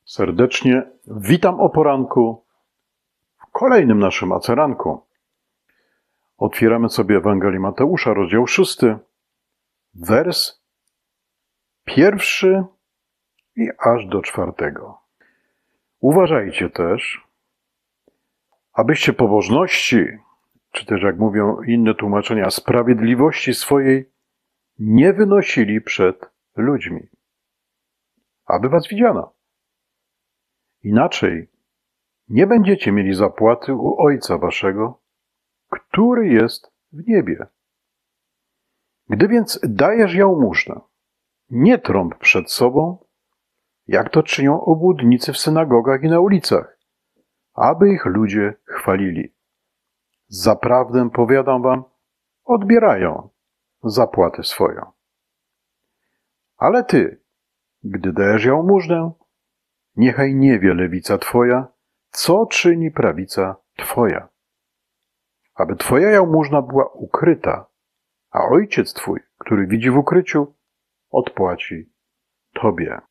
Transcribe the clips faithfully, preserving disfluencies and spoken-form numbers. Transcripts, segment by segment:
Serdecznie witam o poranku w kolejnym naszym aceranku. Otwieramy sobie Ewangelię Mateusza, rozdział szósty, wers pierwszy i aż do czwartego. Uważajcie też, abyście pobożności, czy też jak mówią inne tłumaczenia, sprawiedliwości swojej nie wynosili przed ludźmi, aby was widziano. Inaczej nie będziecie mieli zapłaty u Ojca waszego, który jest w niebie. Gdy więc dajesz jałmużnę, nie trąb przed sobą, jak to czynią obłudnicy w synagogach i na ulicach, aby ich ludzie chwalili. Zaprawdę powiadam wam, odbierają zapłatę swoją. Ale ty, gdy dajesz jałmużnę, niechaj nie wie lewica twoja, co czyni prawica twoja, aby twoja jałmużna była ukryta, a Ojciec twój, który widzi w ukryciu, odpłaci tobie.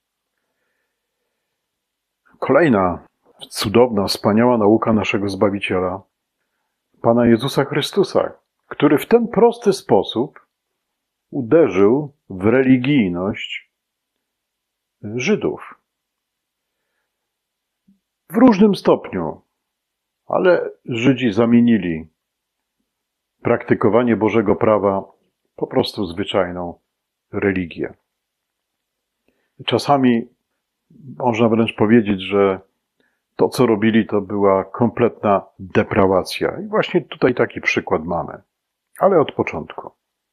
Kolejna cudowna, wspaniała nauka naszego Zbawiciela, Pana Jezusa Chrystusa, który w ten prosty sposób uderzył w religijność Żydów. W różnym stopniu, ale Żydzi zamienili praktykowanie Bożego prawa po prostu zwyczajną religię. Czasami można wręcz powiedzieć, że to, co robili, to była kompletna deprawacja. I właśnie tutaj taki przykład mamy, ale od początku.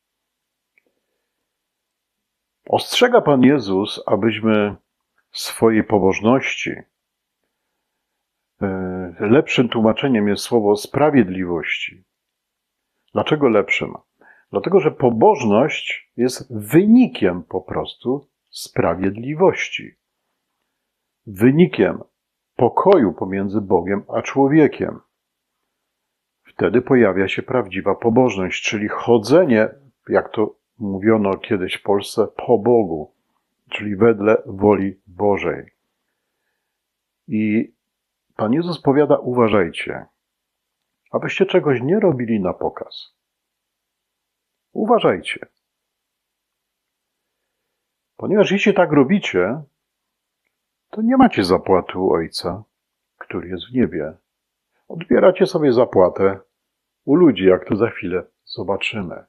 Ostrzega Pan Jezus, abyśmy swojej pobożności, lepszym tłumaczeniem jest słowo sprawiedliwości. Dlaczego lepszym? Dlatego, że pobożność jest wynikiem po prostu sprawiedliwości. Wynikiem pokoju pomiędzy Bogiem a człowiekiem. Wtedy pojawia się prawdziwa pobożność, czyli chodzenie, jak to mówiono kiedyś w Polsce, po Bogu, czyli wedle woli Bożej. I Pan Jezus powiada, uważajcie, abyście czegoś nie robili na pokaz. Uważajcie. Ponieważ jeśli tak robicie, to nie macie zapłaty u Ojca, który jest w niebie. Odbieracie sobie zapłatę u ludzi, jak to za chwilę zobaczymy.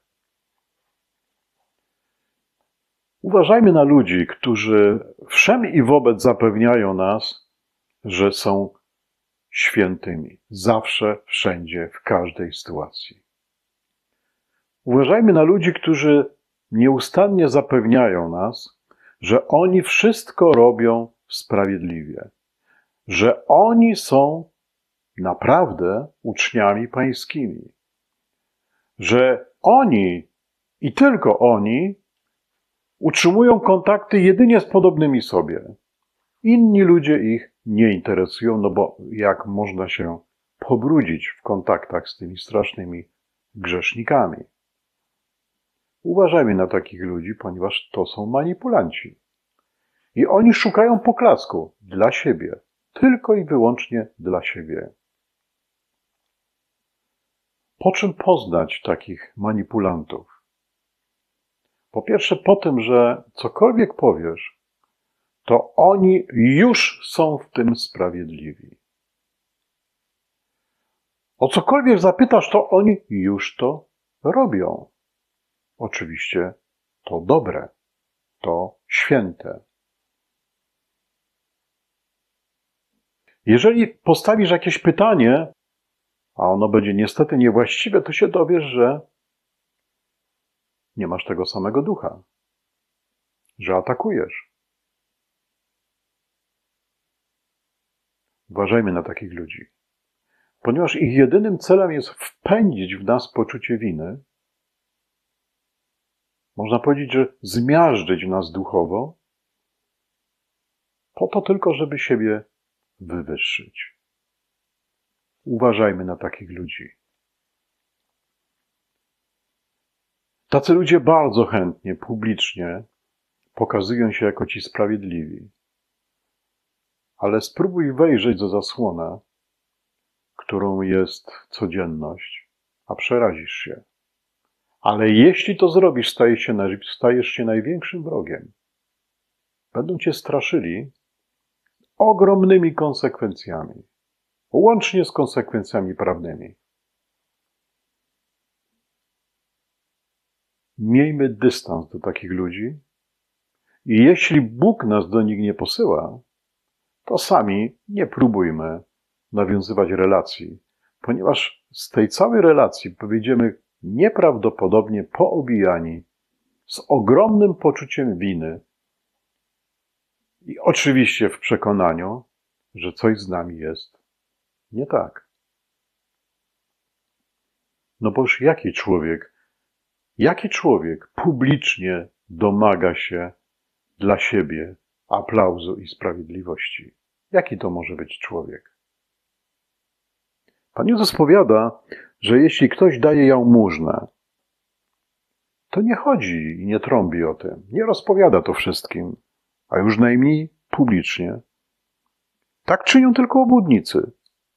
Uważajmy na ludzi, którzy wszem i wobec zapewniają nas, że są świętymi. Zawsze, wszędzie, w każdej sytuacji. Uważajmy na ludzi, którzy nieustannie zapewniają nas, że oni wszystko robią sprawiedliwie. Że oni są naprawdę uczniami pańskimi. Że oni i tylko oni utrzymują kontakty jedynie z podobnymi sobie. Inni ludzie ich nie interesują, no bo jak można się pobrudzić w kontaktach z tymi strasznymi grzesznikami. Uważajmy na takich ludzi, ponieważ to są manipulanci. I oni szukają poklasku dla siebie, tylko i wyłącznie dla siebie. Po czym poznać takich manipulantów? Po pierwsze po tym, że cokolwiek powiesz, to oni już są w tym sprawiedliwi. O cokolwiek zapytasz, to oni już to robią. Oczywiście to dobre, to święte. Jeżeli postawisz jakieś pytanie, a ono będzie niestety niewłaściwe, to się dowiesz, że nie masz tego samego ducha, że atakujesz. Uważajmy na takich ludzi, ponieważ ich jedynym celem jest wpędzić w nas poczucie winy. Można powiedzieć, że zmiażdżyć nas duchowo, po to tylko, żeby siebie wywyższyć. Uważajmy na takich ludzi. Tacy ludzie bardzo chętnie, publicznie pokazują się jako ci sprawiedliwi. ale spróbuj wejrzeć za zasłonę, którą jest codzienność, a przerazisz się. Ale jeśli to zrobisz, stajesz się, stajesz się największym wrogiem. Będą cię straszyli ogromnymi konsekwencjami, łącznie z konsekwencjami prawnymi. Miejmy dystans do takich ludzi i jeśli Bóg nas do nich nie posyła, to sami nie próbujmy nawiązywać relacji, ponieważ z tej całej relacji wyjdziemy nieprawdopodobnie poobijani, z ogromnym poczuciem winy i oczywiście w przekonaniu, że coś z nami jest nie tak. No boż jaki człowiek, jaki człowiek publicznie domaga się dla siebie aplauzu i sprawiedliwości? Jaki to może być człowiek? Pan Jezus powiada, że jeśli ktoś daje jałmużnę, to nie chodzi i nie trąbi o tym, nie rozpowiada to wszystkim, a już najmniej publicznie. Tak czynią tylko obłudnicy.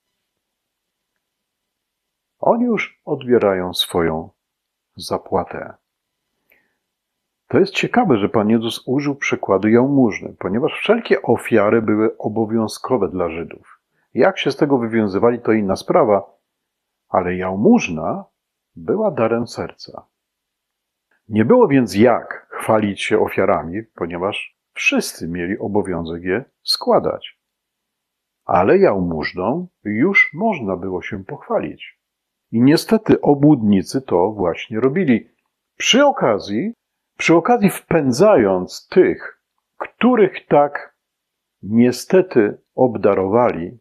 Oni już odbierają swoją zapłatę. To jest ciekawe, że Pan Jezus użył przykładu jałmużny, ponieważ wszelkie ofiary były obowiązkowe dla Żydów. Jak się z tego wywiązywali, to inna sprawa, ale jałmużna była darem serca. Nie było więc jak chwalić się ofiarami, ponieważ wszyscy mieli obowiązek je składać. Ale jałmużną już można było się pochwalić. I niestety obłudnicy to właśnie robili. Przy okazji, przy okazji wpędzając tych, których tak niestety obdarowali,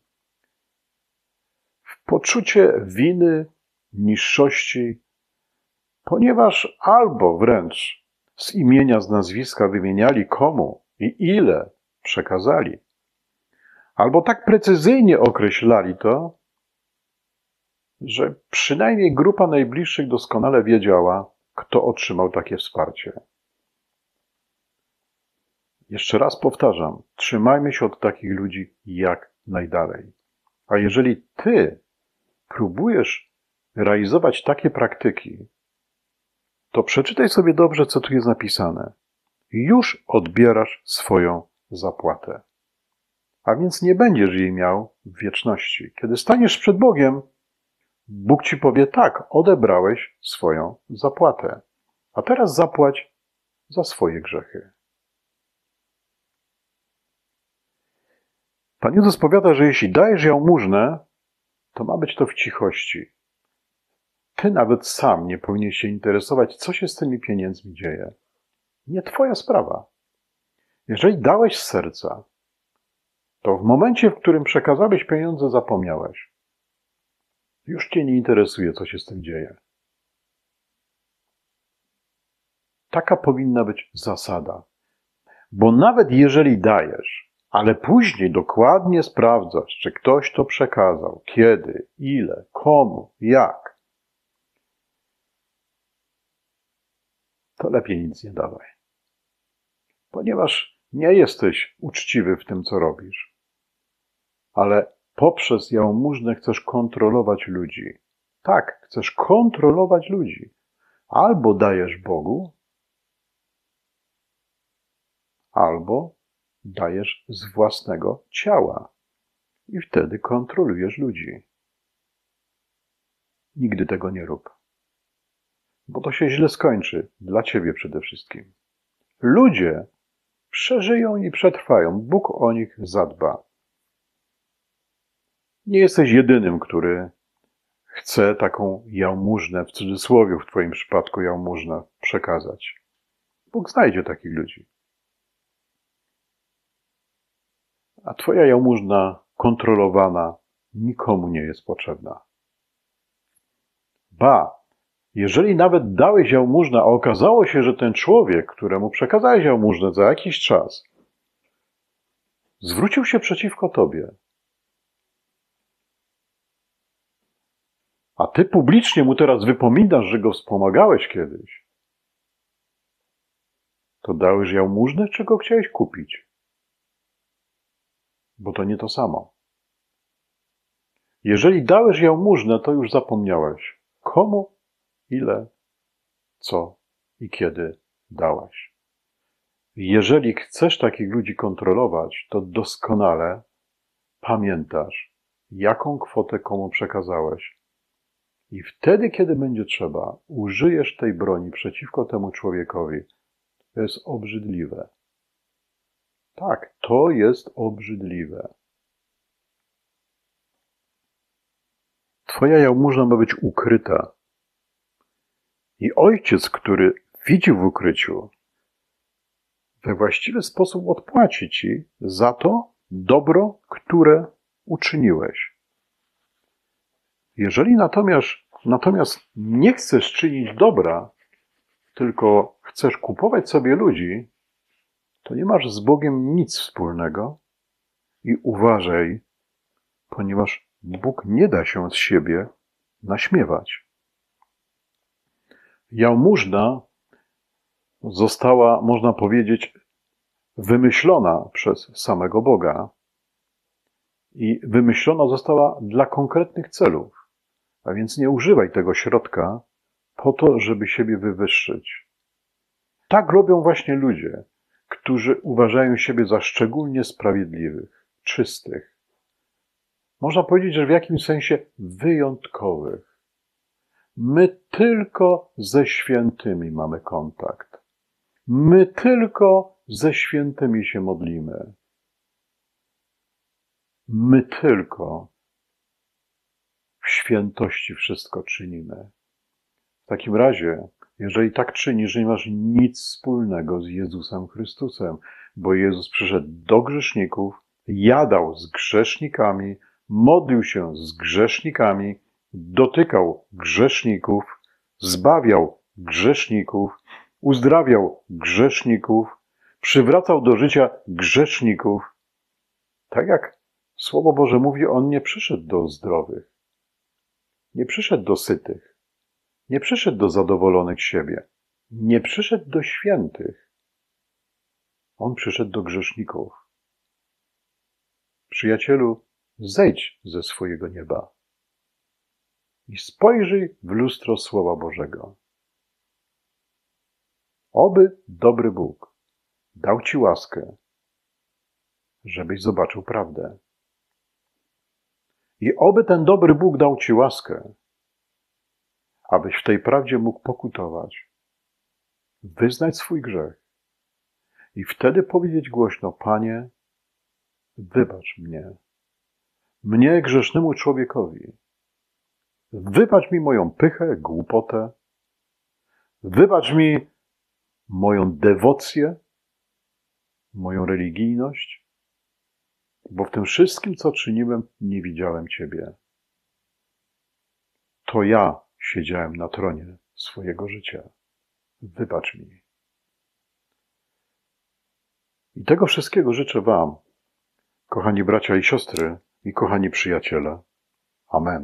w poczucie winy, niższości, ponieważ albo wręcz z imienia, z nazwiska wymieniali komu i ile przekazali, albo tak precyzyjnie określali to, że przynajmniej grupa najbliższych doskonale wiedziała, kto otrzymał takie wsparcie. Jeszcze raz powtarzam, trzymajmy się od takich ludzi jak najdalej. A jeżeli ty próbujesz realizować takie praktyki, to przeczytaj sobie dobrze, co tu jest napisane. Już odbierasz swoją zapłatę. A więc nie będziesz jej miał w wieczności. Kiedy staniesz przed Bogiem, Bóg ci powie, tak, odebrałeś swoją zapłatę. A teraz zapłać za swoje grzechy. Pan Jezus powiada, że jeśli dajesz jałmużnę, to ma być to w cichości. Ty nawet sam nie powinieneś się interesować, co się z tymi pieniędzmi dzieje. Nie twoja sprawa. Jeżeli dałeś z serca, to w momencie, w którym przekazałeś pieniądze, zapomniałeś. Już cię nie interesuje, co się z tym dzieje. Taka powinna być zasada. Bo nawet jeżeli dajesz, ale później dokładnie sprawdzasz, czy ktoś to przekazał, kiedy, ile, komu, jak, to lepiej nic nie dawaj. Ponieważ nie jesteś uczciwy w tym, co robisz, ale poprzez jałmużnę chcesz kontrolować ludzi. Tak, chcesz kontrolować ludzi. Albo dajesz Bogu, albo dajesz z własnego ciała. I wtedy kontrolujesz ludzi. Nigdy tego nie rób. Bo to się źle skończy. Dla ciebie przede wszystkim. Ludzie przeżyją i przetrwają. Bóg o nich zadba. Nie jesteś jedynym, który chce taką jałmużnę, w cudzysłowie w twoim przypadku jałmużnę, przekazać. Bóg znajdzie takich ludzi. A twoja jałmużna kontrolowana nikomu nie jest potrzebna. Ba, jeżeli nawet dałeś jałmużnę, a okazało się, że ten człowiek, któremu przekazałeś jałmużnę za jakiś czas, zwrócił się przeciwko tobie, a ty publicznie mu teraz wypominasz, że go wspomagałeś kiedyś, to dałeś jałmużnę, czy go chciałeś kupić? bo to nie to samo. Jeżeli dałeś jałmużnę, to już zapomniałeś, komu, ile, co i kiedy dałeś. Jeżeli chcesz takich ludzi kontrolować, to doskonale pamiętasz, jaką kwotę komu przekazałeś. I wtedy, kiedy będzie trzeba, użyjesz tej broni przeciwko temu człowiekowi. To jest obrzydliwe. Tak, to jest obrzydliwe. Twoja jałmużna ma być ukryta. I ojciec, który widzi w ukryciu, we właściwy sposób odpłaci ci za to dobro, które uczyniłeś. Jeżeli natomiast, natomiast nie chcesz czynić dobra, tylko chcesz kupować sobie ludzi, to nie masz z Bogiem nic wspólnego i uważaj, ponieważ Bóg nie da się z siebie naśmiewać. Jałmużna została, można powiedzieć, wymyślona przez samego Boga i wymyślona została dla konkretnych celów. A więc nie używaj tego środka po to, żeby siebie wywyższyć. Tak robią właśnie ludzie, którzy uważają siebie za szczególnie sprawiedliwych, czystych. Można powiedzieć, że w jakimś sensie wyjątkowych. My tylko ze świętymi mamy kontakt. My tylko ze świętymi się modlimy. My tylko w świętości wszystko czynimy. W takim razie, jeżeli tak czynisz, nie masz nic wspólnego z Jezusem Chrystusem, bo Jezus przyszedł do grzeszników, jadał z grzesznikami, modlił się z grzesznikami, dotykał grzeszników, zbawiał grzeszników, uzdrawiał grzeszników, przywracał do życia grzeszników. Tak jak Słowo Boże mówi, On nie przyszedł do zdrowych, nie przyszedł do sytych, nie przyszedł do zadowolonych siebie, nie przyszedł do świętych. On przyszedł do grzeszników. Przyjacielu, zejdź ze swojego nieba i spojrzyj w lustro Słowa Bożego. Oby dobry Bóg dał ci łaskę, żebyś zobaczył prawdę. I oby ten dobry Bóg dał ci łaskę, abyś w tej prawdzie mógł pokutować, wyznać swój grzech i wtedy powiedzieć głośno: Panie, wybacz mnie, mnie grzesznemu człowiekowi. Wybacz mi moją pychę, głupotę, wybacz mi moją dewocję, moją religijność, bo w tym wszystkim, co czyniłem, nie widziałem Ciebie. To ja siedziałem na tronie swojego życia. Wybacz mi. I tego wszystkiego życzę Wam, kochani bracia i siostry i kochani przyjaciele. Amen.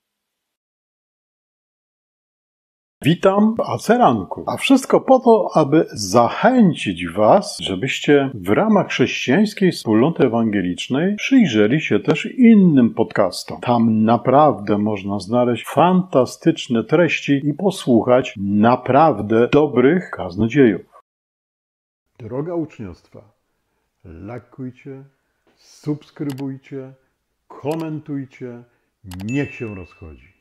Witam w Aceranku, a wszystko po to, aby zachęcić Was, żebyście w ramach chrześcijańskiej wspólnoty ewangelicznej przyjrzeli się też innym podcastom. Tam naprawdę można znaleźć fantastyczne treści i posłuchać naprawdę dobrych kaznodziejów. Droga uczniostwa, lajkujcie, subskrybujcie, komentujcie, niech się rozchodzi.